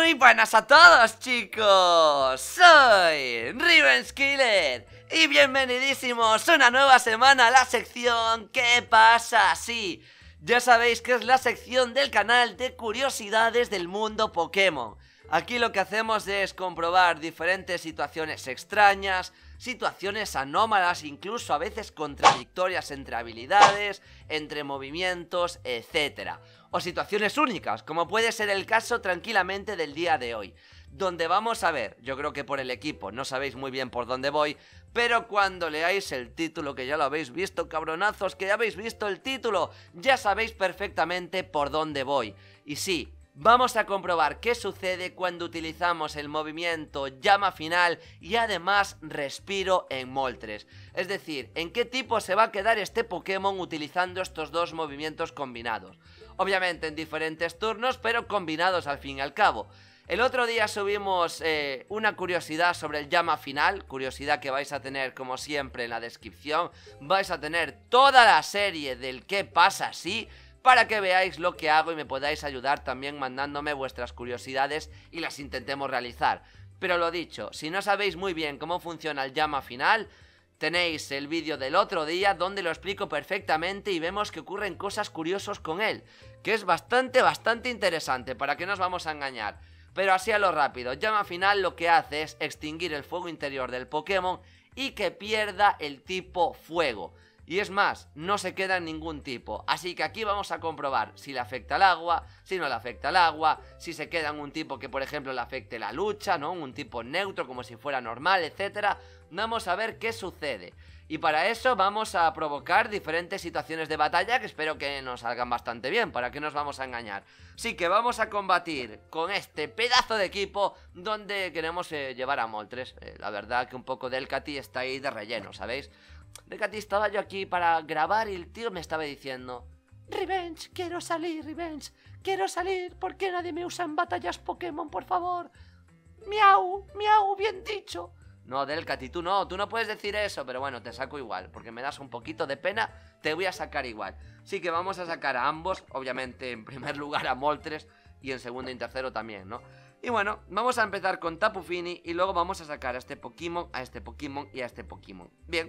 Muy buenas a todos, chicos. Soy Revenge Killer y bienvenidísimos una nueva semana a la sección ¿Qué pasa si? Ya sabéis que es la sección del canal de curiosidades del mundo Pokémon. Aquí lo que hacemos es comprobar diferentes situaciones extrañas, situaciones anómalas, incluso a veces contradictorias entre habilidades, entre movimientos, etc. O situaciones únicas, como puede ser el caso tranquilamente del día de hoy, donde vamos a ver, yo creo que por el equipo no sabéis muy bien por dónde voy, pero cuando leáis el título, que ya lo habéis visto, cabronazos, que ya habéis visto el título, ya sabéis perfectamente por dónde voy. Y sí, vamos a comprobar qué sucede cuando utilizamos el movimiento llama final y además respiro en Moltres. Es decir, en qué tipo se va a quedar este Pokémon utilizando estos dos movimientos combinados. Obviamente en diferentes turnos, pero combinados al fin y al cabo. El otro día subimos una curiosidad sobre el llama final, curiosidad que vais a tener como siempre en la descripción. Vais a tener toda la serie del qué pasa si, para que veáis lo que hago y me podáis ayudar también mandándome vuestras curiosidades y las intentemos realizar. Pero lo dicho, si no sabéis muy bien cómo funciona el llama final, tenéis el vídeo del otro día donde lo explico perfectamente y vemos que ocurren cosas curiosas con él, que es bastante interesante, para que no os vamos a engañar. Pero así a lo rápido, llama final lo que hace es extinguir el fuego interior del Pokémon y que pierda el tipo fuego. Y es más, no se queda en ningún tipo. Así que aquí vamos a comprobar si le afecta el agua, si no le afecta el agua, si se queda en un tipo que por ejemplo le afecte la lucha, ¿no? Un tipo neutro como si fuera normal, etcétera. Vamos a ver qué sucede. Y para eso vamos a provocar diferentes situaciones de batalla que espero que nos salgan bastante bien, para que nos vamos a engañar. Así que vamos a combatir con este pedazo de equipo donde queremos llevar a Moltres. La verdad que un poco Delcatty está ahí de relleno, ¿sabéis? Delcatty, estaba yo aquí para grabar y el tío me estaba diciendo: Revenge, quiero salir, Revenge, quiero salir, ¿por qué nadie me usa en batallas Pokémon, por favor? Miau, miau, bien dicho. No, Delcatty, tú no puedes decir eso, pero bueno, te saco igual, porque me das un poquito de pena, te voy a sacar igual. Así que vamos a sacar a ambos, obviamente en primer lugar a Moltres y en segundo y en tercero también, ¿no? Y bueno, vamos a empezar con Tapu Fini y luego vamos a sacar a este Pokémon y a este Pokémon. Bien,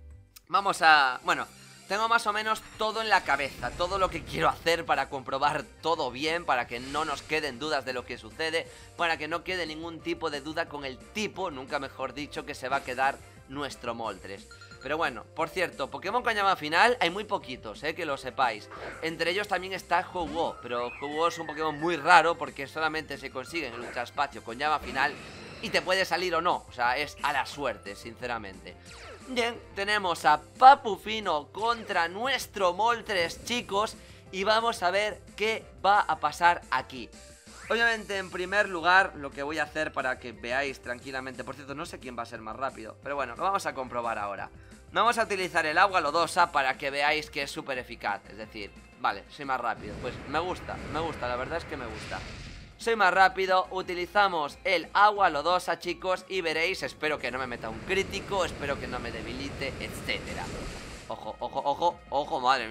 vamos a... bueno, tengo más o menos todo en la cabeza, todo lo que quiero hacer para comprobar todo bien, para que no nos queden dudas de lo que sucede, para que no quede ningún tipo de duda con el tipo, nunca mejor dicho, que se va a quedar nuestro Moltres. Pero bueno, por cierto, Pokémon con llama final hay muy poquitos, que lo sepáis. Entre ellos también está Ho-Oh, pero Ho-Oh es un Pokémon muy raro porque solamente se consigue en el ultraespacio con llama final y te puede salir o no, o sea, es a la suerte, sinceramente. Bien, tenemos a Tapu Fini contra nuestro Moltres, chicos, y vamos a ver qué va a pasar aquí. Obviamente, en primer lugar, lo que voy a hacer para que veáis tranquilamente... por cierto, no sé quién va a ser más rápido, pero bueno, lo vamos a comprobar ahora. Vamos a utilizar el agua lodosa para que veáis que es súper eficaz, es decir, vale, soy más rápido. Pues me gusta, la verdad es que me gusta. Soy más rápido, utilizamos el agua lodosa, chicos, y veréis, espero que no me meta un crítico, espero que no me debilite, etcétera. Ojo, ojo, ojo, ojo, madre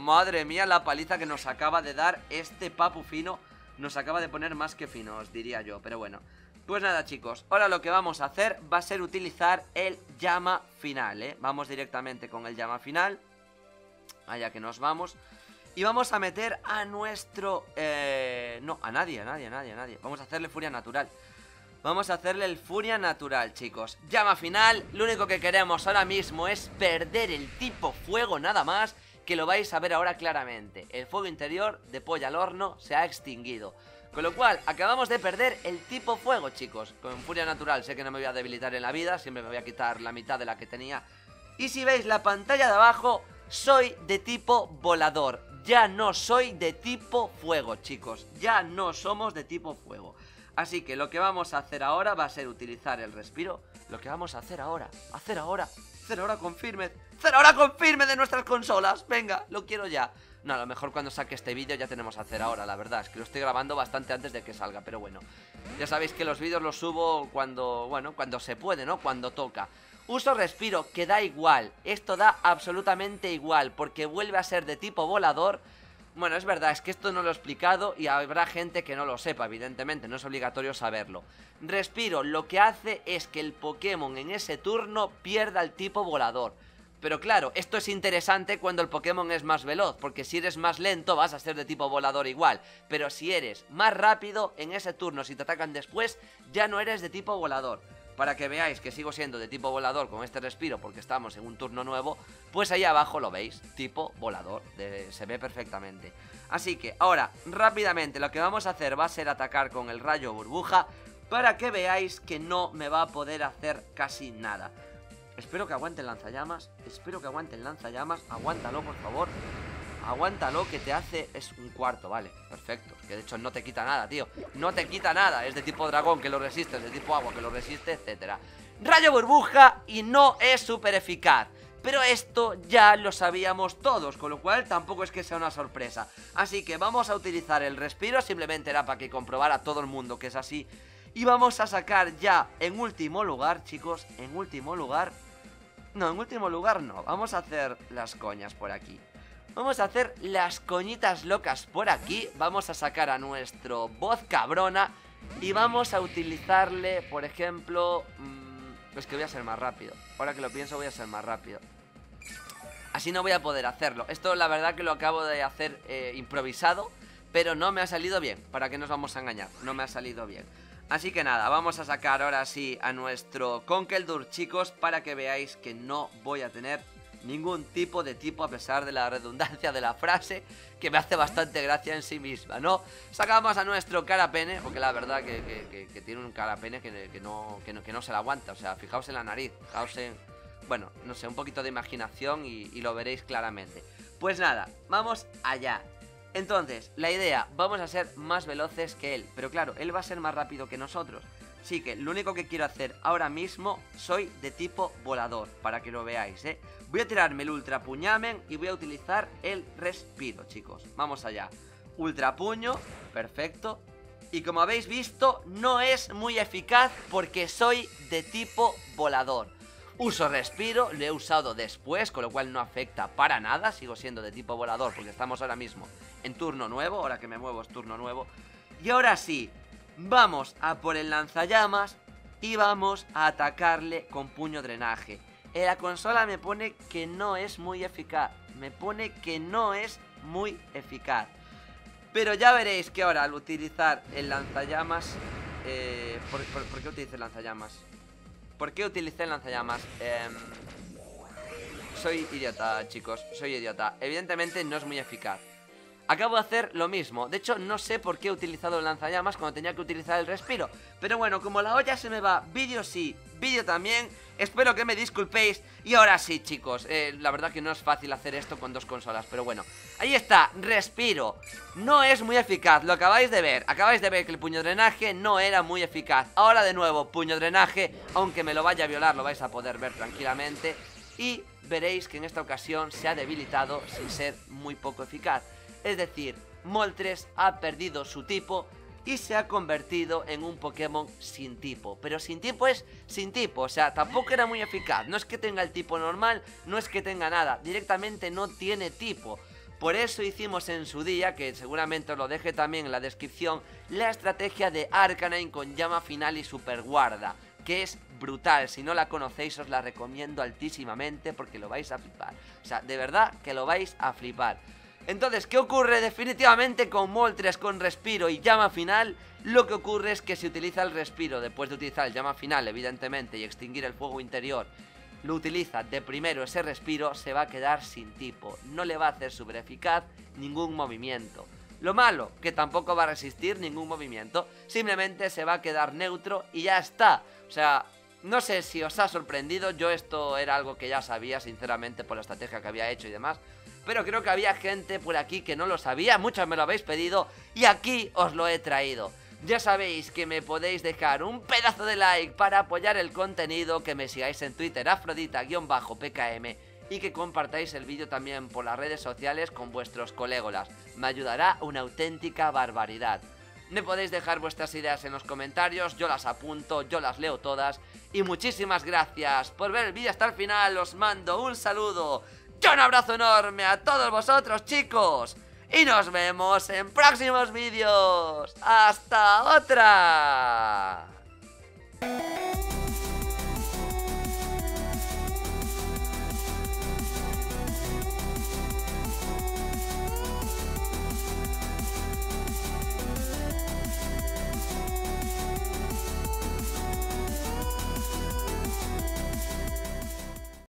mía la paliza que nos acaba de dar este Tapu Fini. Nos acaba de poner más que fino, os diría yo, pero bueno. Pues nada, chicos, ahora lo que vamos a hacer va a ser utilizar el llama final, Vamos directamente con el llama final. Allá que nos vamos. Y vamos a meter a nuestro... no, a nadie. Vamos a hacerle furia natural. Vamos a hacerle el furia natural, chicos. Llama final, lo único que queremos ahora mismo es perder el tipo fuego nada más, que lo vais a ver ahora claramente. El fuego interior de pollo al horno se ha extinguido. Con lo cual, acabamos de perder el tipo fuego, chicos. Con furia natural sé que no me voy a debilitar en la vida, siempre me voy a quitar la mitad de la que tenía. Y si veis la pantalla de abajo, soy de tipo volador. Ya no soy de tipo fuego, chicos. Ya no somos de tipo fuego. Así que lo que vamos a hacer ahora va a ser utilizar el respiro. Lo que vamos a hacer ahora, hacer ahora confirme de nuestras consolas. Venga, lo quiero ya. No, a lo mejor cuando saque este vídeo ya tenemos a hacer ahora, la verdad. Es que lo estoy grabando bastante antes de que salga, pero bueno. Ya sabéis que los vídeos los subo cuando, bueno, cuando se puede, ¿no? Cuando toca. Uso respiro, que da igual. Esto da absolutamente igual, porque vuelve a ser de tipo volador. Bueno, es verdad, es que esto no lo he explicado y habrá gente que no lo sepa, evidentemente, no es obligatorio saberlo. Respiro lo que hace es que el Pokémon en ese turno pierda el tipo volador. Pero claro, esto es interesante cuando el Pokémon es más veloz, porque si eres más lento vas a ser de tipo volador igual. Pero si eres más rápido, en ese turno, si te atacan después, ya no eres de tipo volador. Para que veáis que sigo siendo de tipo volador con este respiro porque estamos en un turno nuevo, pues ahí abajo lo veis, tipo volador, se ve perfectamente. Así que ahora, rápidamente, lo que vamos a hacer va a ser atacar con el rayo burbuja para que veáis que no me va a poder hacer casi nada. Espero que aguante el lanzallamas, aguántalo por favor. Aguántalo que te hace... Es un cuarto, vale, perfecto. Que de hecho no te quita nada, tío. No te quita nada, es de tipo dragón que lo resiste, es de tipo agua que lo resiste, etcétera. Rayo burbuja y no es súper eficaz. Pero esto ya lo sabíamos todos, con lo cual tampoco es que sea una sorpresa. Así que vamos a utilizar el respiro, simplemente era para que comprobara todo el mundo que es así. Y vamos a sacar ya en último lugar, chicos, en último lugar... No, en último lugar no, vamos a hacer las coñas por aquí. Vamos a hacer las coñitas locas por aquí. Vamos a sacar a nuestro voz cabrona y vamos a utilizarle, por ejemplo... es que voy a ser más rápido. Ahora que lo pienso voy a ser más rápido. Así no voy a poder hacerlo. Esto la verdad que lo acabo de hacer improvisado, pero no me ha salido bien. ¿Para qué nos vamos a engañar? No me ha salido bien. Así que nada, vamos a sacar ahora sí a nuestro Conkeldurr, chicos, para que veáis que no voy a tener ningún tipo de tipo, a pesar de la redundancia de la frase, que me hace bastante gracia en sí misma, ¿no? Sacamos a nuestro Carapene, porque la verdad que tiene un Carapene que no se la aguanta. O sea, fijaos en la nariz, fijaos en... Bueno, no sé, un poquito de imaginación y lo veréis claramente. Pues nada, vamos allá. Entonces, la idea, vamos a ser más veloces que él. Pero claro, él va a ser más rápido que nosotros. Así que lo único que quiero hacer ahora mismo, soy de tipo volador, para que lo veáis, ¿eh? Voy a tirarme el Ultra Puñamen y voy a utilizar el respiro, chicos. Vamos allá. Ultra Puño, perfecto. Y como habéis visto, no es muy eficaz porque soy de tipo volador. Uso respiro, lo he usado después, con lo cual no afecta para nada. Sigo siendo de tipo volador porque estamos ahora mismo en turno nuevo. Ahora que me muevo es turno nuevo. Y ahora sí, vamos a por el lanzallamas y vamos a atacarle con puño drenaje. En la consola me pone que no es muy eficaz. Pero ya veréis que ahora al utilizar el lanzallamas... ¿por qué utilicé el lanzallamas? ¿Por qué utilicé el lanzallamas? Soy idiota, chicos, soy idiota. Evidentemente no es muy eficaz. Acabo de hacer lo mismo. De hecho, no sé por qué he utilizado el lanzallamas cuando tenía que utilizar el respiro. Pero bueno, como la olla se me va, vídeo sí, vídeo también. Espero que me disculpéis. Y ahora sí, chicos, la verdad que no es fácil hacer esto con dos consolas. Pero bueno, ahí está, respiro. No es muy eficaz, lo acabáis de ver. Acabáis de ver que el puño drenaje no era muy eficaz. Ahora de nuevo, puño drenaje. Aunque me lo vaya a violar, lo vais a poder ver tranquilamente. Y veréis que en esta ocasión se ha debilitado sin ser muy poco eficaz. Es decir, Moltres ha perdido su tipo y se ha convertido en un Pokémon sin tipo. Pero sin tipo es sin tipo, o sea, tampoco era muy eficaz. No es que tenga el tipo normal, no es que tenga nada, directamente no tiene tipo. Por eso hicimos en su día, que seguramente os lo deje también en la descripción, la estrategia de Arcanine con llama final y super guarda, que es brutal. Si no la conocéis os la recomiendo altísimamente porque lo vais a flipar. O sea, de verdad que lo vais a flipar. Entonces, ¿qué ocurre? Definitivamente con Moltres, con respiro y llama final, lo que ocurre es que si utiliza el respiro después de utilizar el llama final, evidentemente, y extinguir el fuego interior, lo utiliza de primero ese respiro, se va a quedar sin tipo. No le va a hacer súper eficaz ningún movimiento. Lo malo, que tampoco va a resistir ningún movimiento, simplemente se va a quedar neutro y ya está. O sea, no sé si os ha sorprendido, yo esto era algo que ya sabía, sinceramente, por la estrategia que había hecho y demás. Pero creo que había gente por aquí que no lo sabía, muchos me lo habéis pedido y aquí os lo he traído. Ya sabéis que me podéis dejar un pedazo de like para apoyar el contenido, que me sigáis en Twitter, Afrodita_PKM, y que compartáis el vídeo también por las redes sociales con vuestros colegolas. Me ayudará una auténtica barbaridad. Me podéis dejar vuestras ideas en los comentarios, yo las apunto, yo las leo todas. Y muchísimas gracias por ver el vídeo hasta el final, os mando un saludo. Un abrazo enorme a todos vosotros, chicos. y nos vemos en próximos vídeos. ¡Hasta otra!